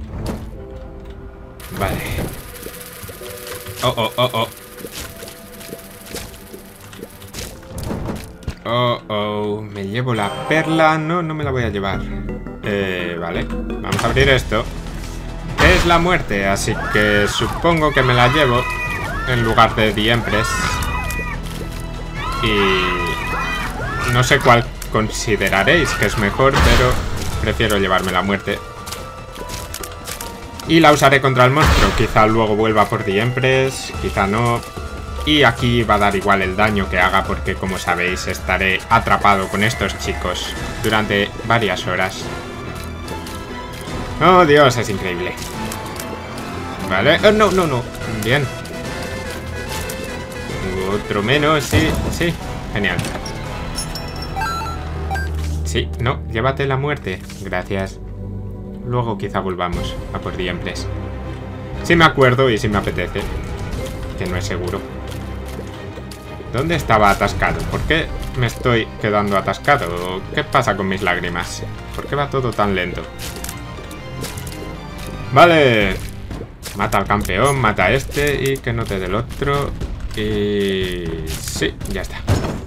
A: Vale. Oh, oh, oh, oh. Oh, oh. Me llevo la perla. No, no me la voy a llevar. Eh, vale. Vamos a abrir esto. Es la muerte, así que supongo que me la llevo en lugar de The Empress. Y no sé cuál consideraréis que es mejor, pero prefiero llevarme la muerte. Y la usaré contra el monstruo. Quizá luego vuelva por The Empress, quizá no. Y aquí va a dar igual el daño que haga, porque como sabéis estaré atrapado con estos chicos durante varias horas. Oh, Dios, es increíble. Vale. Oh, no, no, no. Bien. Otro menos, sí, sí. Genial. Sí, no, llévate la muerte. Gracias. Luego quizá volvamos a por The Empress. Si me acuerdo y si me apetece. Que no es seguro. ¿Dónde estaba atascado? ¿Por qué me estoy quedando atascado? ¿Qué pasa con mis lágrimas? ¿Por qué va todo tan lento? Vale. Mata al campeón, mata a este y que no te dé el otro. Y... sí, ya está.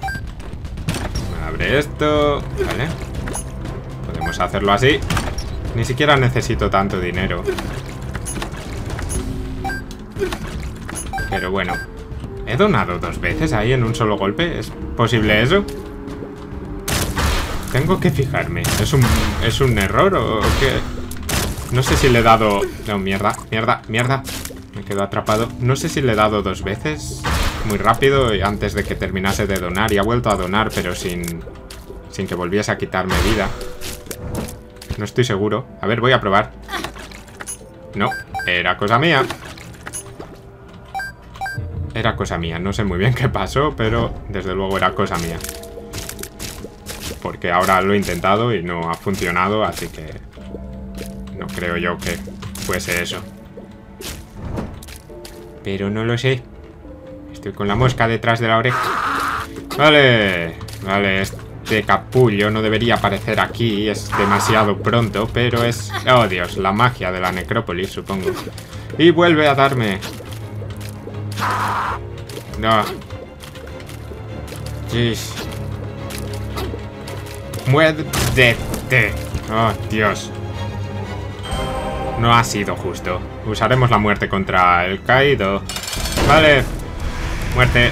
A: Abre esto. Vale. Podemos hacerlo así. Ni siquiera necesito tanto dinero. Pero bueno. ¿He donado dos veces ahí en un solo golpe? ¿Es posible eso? Tengo que fijarme. ¿Es un, ¿es un error o qué? No sé si le he dado... no, mierda, mierda, mierda. Me quedo atrapado. No sé si le he dado dos veces muy rápido y antes de que terminase de donar. Y ha vuelto a donar, pero sin, sin que volviese a quitarme vida. No estoy seguro. A ver, voy a probar. No, era cosa mía. Era cosa mía. No sé muy bien qué pasó, pero desde luego era cosa mía. Porque ahora lo he intentado y no ha funcionado, así que... no creo yo que fuese eso. Pero no lo sé. Estoy con la mosca detrás de la oreja. Vale. Vale, este capullo no debería aparecer aquí. Es demasiado pronto, pero es... oh, Dios, la magia de la necrópolis, supongo. Y vuelve a darme. No. Jeez. Muérdete. Oh, Dios. No ha sido justo. Usaremos la muerte contra el caído. Vale. Muerte.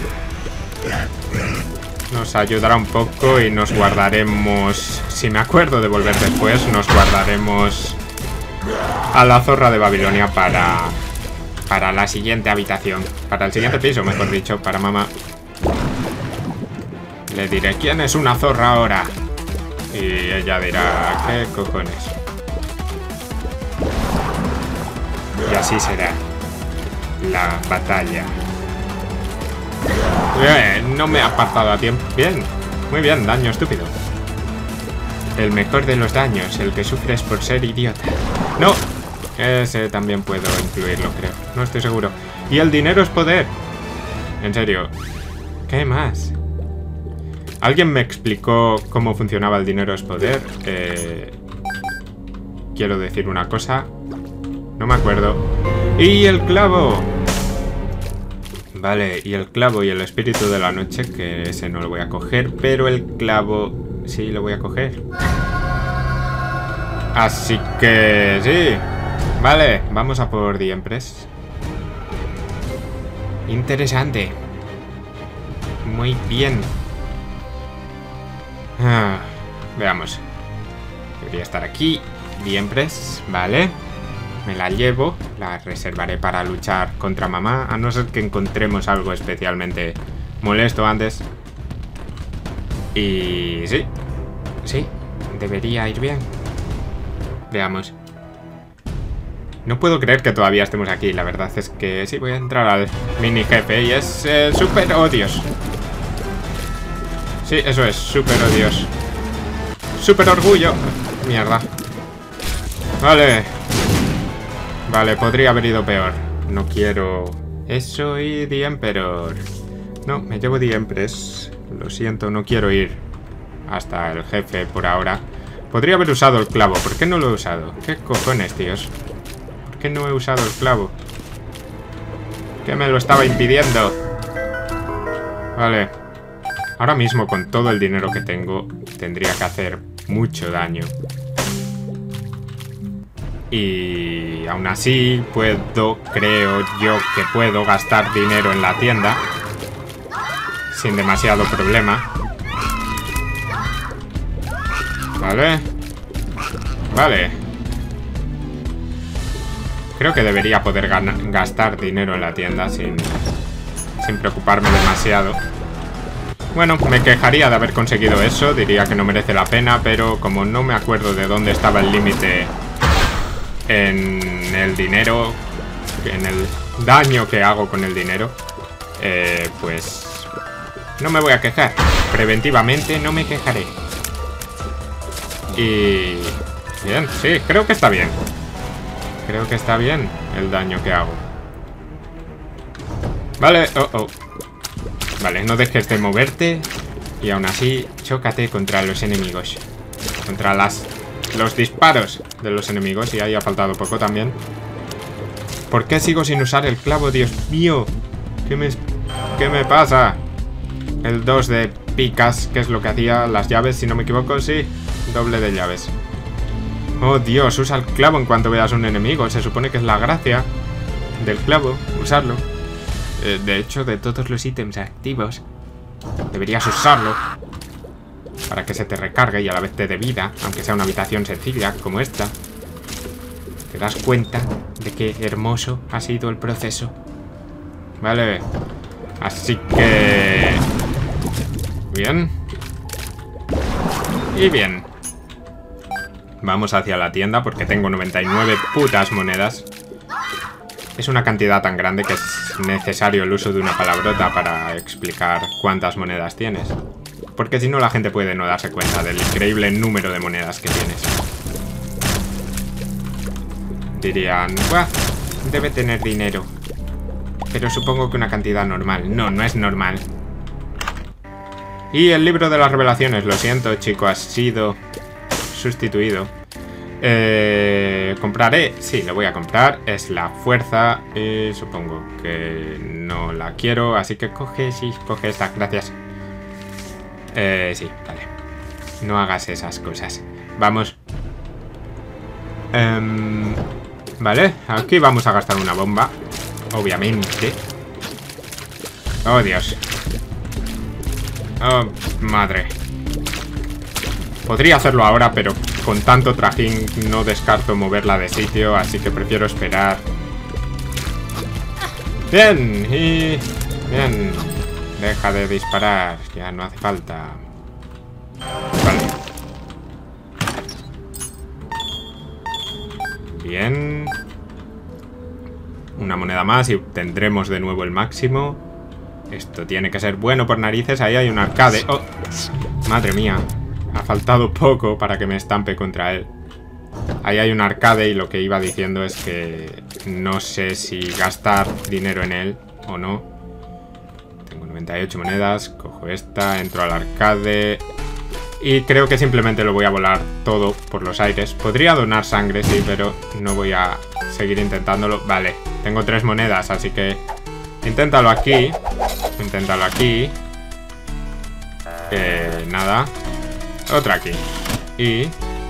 A: Nos ayudará un poco y nos guardaremos... si me acuerdo de volver después, nos guardaremos a la zorra de Babilonia para... para la siguiente habitación. Para el siguiente piso, mejor dicho, para mamá. Le diré, ¿quién es una zorra ahora? Y ella dirá, ¿qué cojones? Y así será la batalla. Bien, no me he apartado a tiempo. Bien, muy bien, daño estúpido. El mejor de los daños, el que sufres por ser idiota. No, ese también puedo incluirlo, creo. No estoy seguro. Y el dinero es poder. En serio, ¿qué más? ¿Alguien me explicó cómo funcionaba el dinero es poder? Eh, quiero decir una cosa. No me acuerdo. ¡Y el clavo! Vale, y el clavo y el espíritu de la noche, que ese no lo voy a coger, pero el clavo sí lo voy a coger. Así que sí. Vale, vamos a por The Empress. Interesante. Muy bien. Ah, veamos. Debería estar aquí. The Empress, vale. Me la llevo, la reservaré para luchar contra mamá, a no ser que encontremos algo especialmente molesto antes. Y sí, sí, debería ir bien. Veamos. No puedo creer que todavía estemos aquí, la verdad es que sí, voy a entrar al mini jefe y es eh, súper odios. Sí, eso es, súper odios. Súper orgullo. Mierda. Vale. Vale, podría haber ido peor. No quiero eso y The Emperor. No, me llevo The Empress. Lo siento, no quiero ir hasta el jefe por ahora. Podría haber usado el clavo. ¿Por qué no lo he usado? ¿Qué cojones, tíos? ¿Por qué no he usado el clavo? ¿Qué me lo estaba impidiendo? Vale. Ahora mismo, con todo el dinero que tengo, tendría que hacer mucho daño. Y aún así puedo, creo yo que puedo gastar dinero en la tienda sin demasiado problema. Vale. Vale. Creo que debería poder gastar dinero en la tienda sin, sin preocuparme demasiado. Bueno, me quejaría de haber conseguido eso. Diría que no merece la pena, pero como no me acuerdo de dónde estaba el límite en el dinero, en el daño que hago con el dinero, eh, pues no me voy a quejar. Preventivamente no me quejaré. Y... bien, sí, creo que está bien. Creo que está bien el daño que hago. Vale, oh, oh. Vale, no dejes de moverte. Y aún así, chócate contra los enemigos. Contra las... los disparos de los enemigos. Y ahí ha faltado poco también. ¿Por qué sigo sin usar el clavo? Dios mío. ¿Qué me, qué me pasa? El dos de picas, que es lo que hacía las llaves, si no me equivoco, sí. Doble de llaves. Oh, Dios, usa el clavo en cuanto veas un enemigo. Se supone que es la gracia del clavo, usarlo. Eh, de hecho, de todos los ítems activos, deberías usarlo para que se te recargue y a la vez te dé vida, aunque sea una habitación sencilla como esta. ¿Te das cuenta de qué hermoso ha sido el proceso? Vale. Así que... bien. Y bien. Vamos hacia la tienda porque tengo noventa y nueve putas monedas. Es una cantidad tan grande que es necesario el uso de una palabrota para explicar cuántas monedas tienes. Porque si no, la gente puede no darse cuenta del increíble número de monedas que tienes. Dirían, ¡buah! Debe tener dinero. Pero supongo que una cantidad normal. No, no es normal. Y el libro de las revelaciones, lo siento, chico, ha sido sustituido. Eh, ¿Compraré? Sí, lo voy a comprar. Es la fuerza. Y supongo que no la quiero. Así que coge, sí, coge esta. Gracias. Eh, sí, vale. No hagas esas cosas. Vamos. Um, vale, aquí vamos a gastar una bomba. Obviamente. Oh, Dios. Oh, madre. Podría hacerlo ahora, pero con tanto trajín no descarto moverla de sitio, así que prefiero esperar. Bien, y... bien. Deja de disparar, ya no hace falta. Vale. Bien. Una moneda más y obtendremos de nuevo el máximo. Esto tiene que ser bueno por narices. Ahí hay un arcade. Oh, madre mía. Ha faltado poco para que me estampe contra él. Ahí hay un arcade y lo que iba diciendo es que no sé si gastar dinero en él o no. Tengo noventa y ocho monedas. Cojo esta, entro al arcade y creo que simplemente lo voy a volar todo por los aires. Podría donar sangre, sí, pero no voy a seguir intentándolo. Vale, tengo tres monedas, así que inténtalo aquí. Inténtalo aquí. Eh, nada. Otra aquí. Y...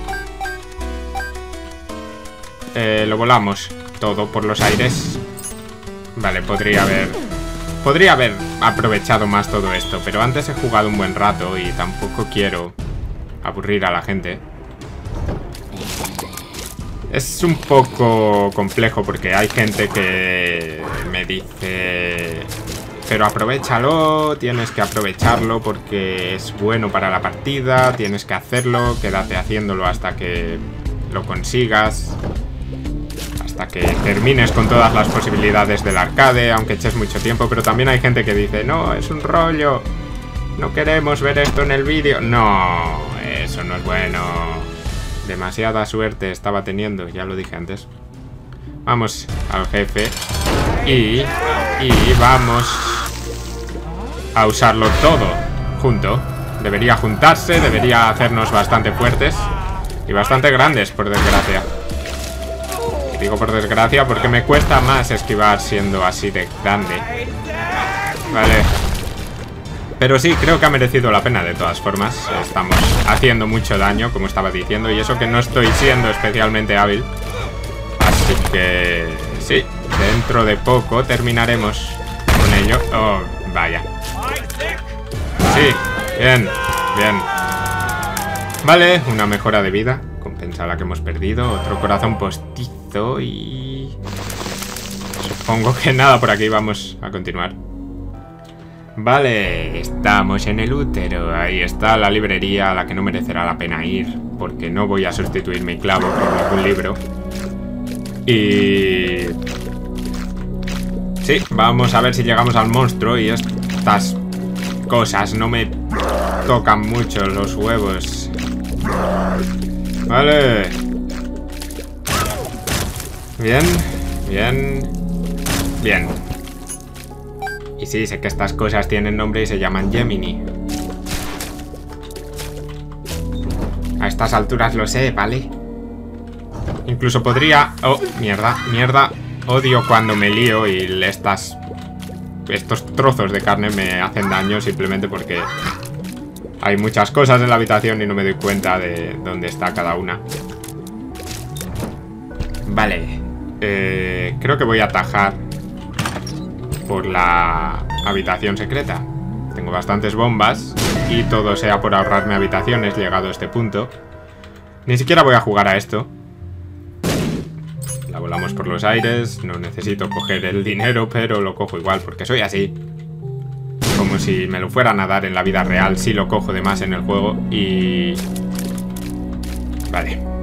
A: Eh, lo volamos todo por los aires. Vale, podría haber... Podría haber aprovechado más todo esto, pero antes he jugado un buen rato y tampoco quiero aburrir a la gente. Es un poco complejo porque hay gente que me dice... Pero aprovéchalo, tienes que aprovecharlo porque es bueno para la partida, tienes que hacerlo, quédate haciéndolo hasta que lo consigas. Hasta que termines con todas las posibilidades del arcade, aunque eches mucho tiempo. Pero también hay gente que dice, no, es un rollo, no queremos ver esto en el vídeo. No, eso no es bueno. Demasiada suerte estaba teniendo, ya lo dije antes. Vamos al jefe. Y, y vamos a usarlo todo junto. Debería juntarse, debería hacernos bastante fuertes. Y bastante grandes, por desgracia. Digo por desgracia porque me cuesta más esquivar siendo así de grande. Vale. Pero sí, creo que ha merecido la pena de todas formas. Estamos haciendo mucho daño, como estaba diciendo, y eso que no estoy siendo especialmente hábil. Así que sí, dentro de poco terminaremos con ello. Oh, vaya. Sí, bien, bien. Vale, una mejora de vida. Compensa la que hemos perdido. Otro corazón postizo y... supongo que nada por aquí. Vamos a continuar. Vale, estamos en el útero. Ahí está la librería a la que no merecerá la pena ir, porque no voy a sustituir mi clavo por ningún libro. Y... sí, vamos a ver si llegamos al monstruo. Y estas cosas no me tocan mucho los huevos. Vale. Bien, bien, bien. Y sí, sé que estas cosas tienen nombre y se llaman Gemini. A estas alturas lo sé, ¿vale? Incluso podría... oh, mierda, mierda. Odio cuando me lío y estas... estos trozos de carne me hacen daño simplemente porque... hay muchas cosas en la habitación y no me doy cuenta de dónde está cada una. Vale. Eh, creo que voy a atajar por la habitación secreta. Tengo bastantes bombas y todo sea por ahorrarme habitaciones llegado a este punto. Ni siquiera voy a jugar a esto. La volamos por los aires. No necesito coger el dinero, pero lo cojo igual porque soy así. Como si me lo fueran a dar en la vida real. Sí lo cojo de más en el juego. Y... vale.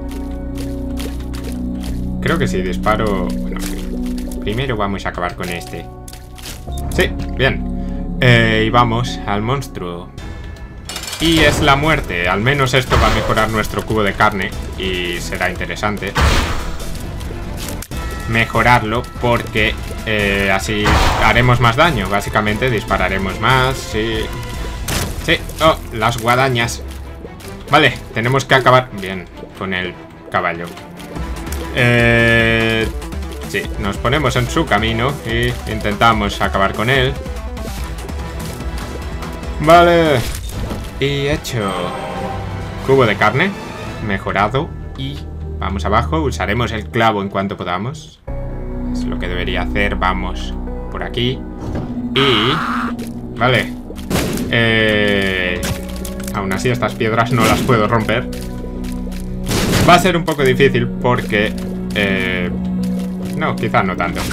A: Creo que si disparo... bueno, primero vamos a acabar con este. Sí, bien. Eh, y vamos al monstruo. Y es la muerte. Al menos esto va a mejorar nuestro cubo de carne. Y será interesante mejorarlo porque eh, así haremos más daño. Básicamente dispararemos más. Sí. Sí. Oh, las guadañas. Vale, tenemos que acabar bien con el caballo. Eh, sí, nos ponemos en su camino y intentamos acabar con él. Vale. Y hecho. Cubo de carne mejorado. Y vamos abajo. Usaremos el clavo en cuanto podamos. Es lo que debería hacer. Vamos por aquí. Y... vale. Eh, aún así estas piedras no las puedo romper. Va a ser un poco difícil porque... Eh, no, quizás no tanto.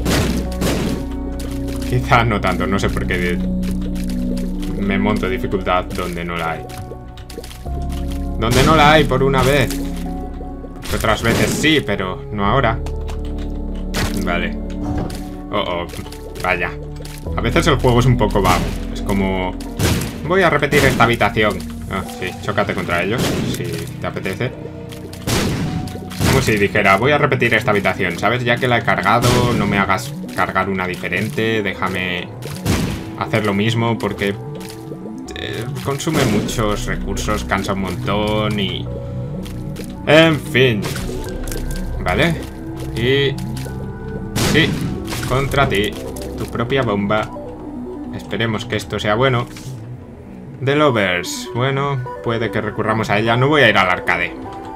A: Quizás no tanto. No sé por qué me monto dificultad donde no la hay. Donde no la hay por una vez. Porque otras veces sí, pero no ahora. Vale. Oh, oh, vaya. A veces el juego es un poco vago. Es como... voy a repetir esta habitación. Ah, sí, chócate contra ellos, si te apetece. Como si dijera, voy a repetir esta habitación, ¿sabes? Ya que la he cargado, no me hagas cargar una diferente. Déjame hacer lo mismo porque eh, consume muchos recursos, cansa un montón y... en fin. Vale. Y... sí, contra ti. Tu propia bomba. Esperemos que esto sea bueno. The Lovers. Bueno, puede que recurramos a ella. No voy a ir al arcade.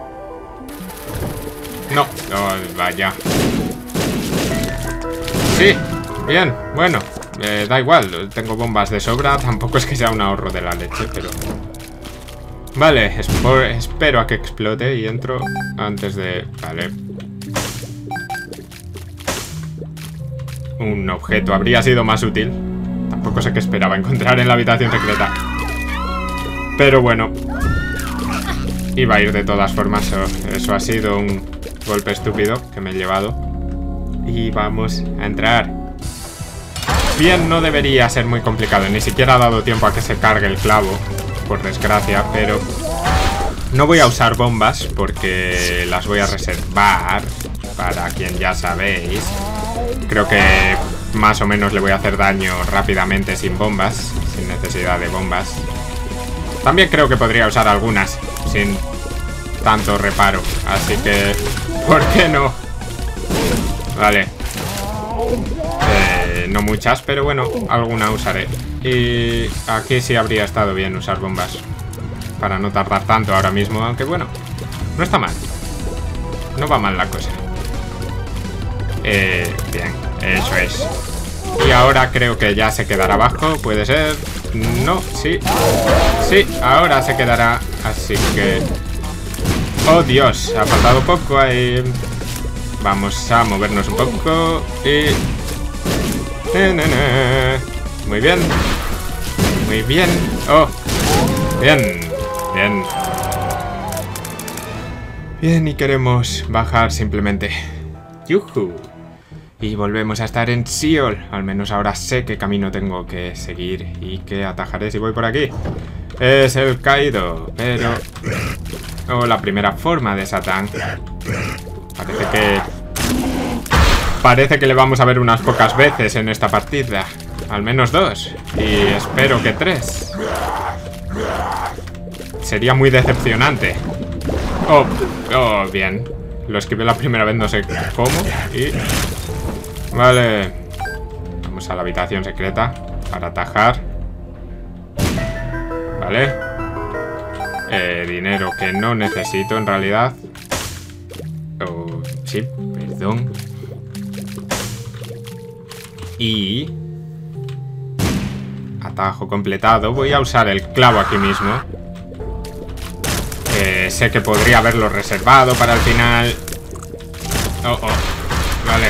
A: No, oh, vaya. Sí, bien, bueno, eh, da igual, tengo bombas de sobra. Tampoco es que sea un ahorro de la leche, pero... vale, espero a que explote y entro antes de... vale. Un objeto habría sido más útil. Tampoco sé qué esperaba encontrar en la habitación secreta. Pero bueno, iba a ir de todas formas. Eso ha sido un golpe estúpido que me he llevado. Y vamos a entrar. Bien, no debería ser muy complicado. Ni siquiera ha dado tiempo a que se cargue el clavo, por desgracia. Pero no voy a usar bombas porque las voy a reservar para quien ya sabéis. Creo que más o menos le voy a hacer daño rápidamente sin bombas, sin necesidad de bombas. También creo que podría usar algunas sin tanto reparo. Así que... ¿por qué no? Vale. Eh, no muchas, pero bueno, alguna usaré. Y aquí sí habría estado bien usar bombas. Para no tardar tanto ahora mismo, aunque bueno, no está mal. No va mal la cosa. Eh, bien, eso es. Y ahora creo que ya se quedará abajo, puede ser. No, sí. Sí, ahora se quedará. Así que... oh, Dios, ha faltado poco ahí. Vamos a movernos un poco. Y... muy bien. Muy bien. Oh, bien. Bien. Bien, y queremos bajar simplemente. ¡Yuhu! Y volvemos a estar en Seol. Al menos ahora sé qué camino tengo que seguir y que atajaré si voy por aquí. Es el Kaido, pero... oh, la primera forma de Satán. Parece que... parece que le vamos a ver unas pocas veces en esta partida. Al menos dos. Y espero que tres. Sería muy decepcionante. Oh, oh, bien. Lo esquivé la primera vez, no sé cómo. Y... vale. Vamos a la habitación secreta para atajar. Vale. Eh, dinero que no necesito en realidad. Oh, sí, perdón. Y... atajo completado. Voy a usar el clavo aquí mismo. Eh, sé que podría haberlo reservado para el final. Oh, oh. Vale.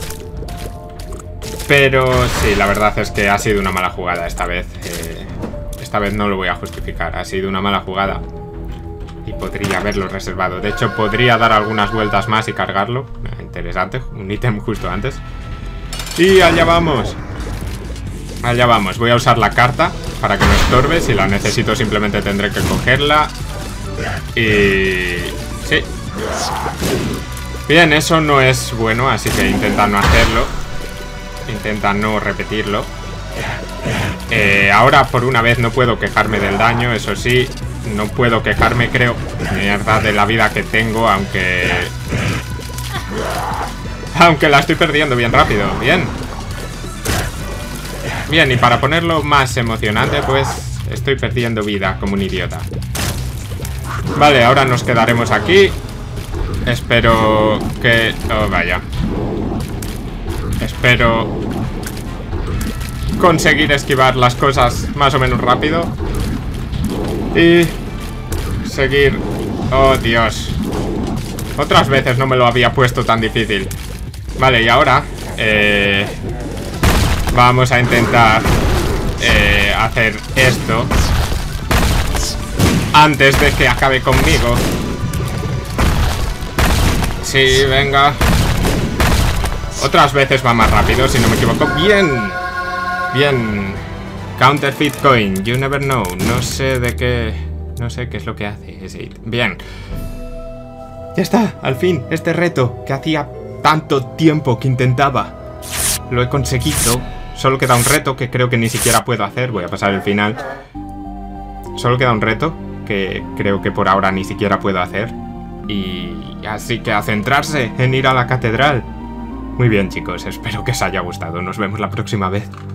A: Pero sí, la verdad es que ha sido una mala jugada esta vez. Eh, esta vez no lo voy a justificar. Ha sido una mala jugada. Y podría haberlo reservado. De hecho, podría dar algunas vueltas más y cargarlo. Eh, interesante. Un ítem justo antes. Y allá vamos. Allá vamos. Voy a usar la carta para que no estorbe. Si la necesito simplemente tendré que cogerla. Y... sí. Bien, eso no es bueno, así que intenta no hacerlo. Intenta no repetirlo. eh, Ahora por una vez no puedo quejarme del daño. Eso sí, no puedo quejarme, creo, mierda, de la vida que tengo. Aunque... aunque la estoy perdiendo bien rápido. Bien. Bien, y para ponerlo más emocionante, pues estoy perdiendo vida como un idiota. Vale, ahora nos quedaremos aquí. Espero que... oh, vaya. Espero conseguir esquivar las cosas más o menos rápido. Y seguir... oh, Dios. Otras veces no me lo había puesto tan difícil. Vale, y ahora... Eh, vamos a intentar eh, hacer esto antes de que acabe conmigo. Sí, venga. Otras veces va más rápido, si no me equivoco. Bien. Bien. Counterfeit coin. You never know. No sé de qué... no sé qué es lo que hace ese ítem. Bien. Ya está. Al fin. Este reto que hacía tanto tiempo que intentaba. Lo he conseguido. Solo queda un reto que creo que ni siquiera puedo hacer. Voy a pasar el final. Solo queda un reto que creo que por ahora ni siquiera puedo hacer. Y así que a centrarse en ir a la catedral. Muy bien, chicos, espero que os haya gustado. Nos vemos la próxima vez.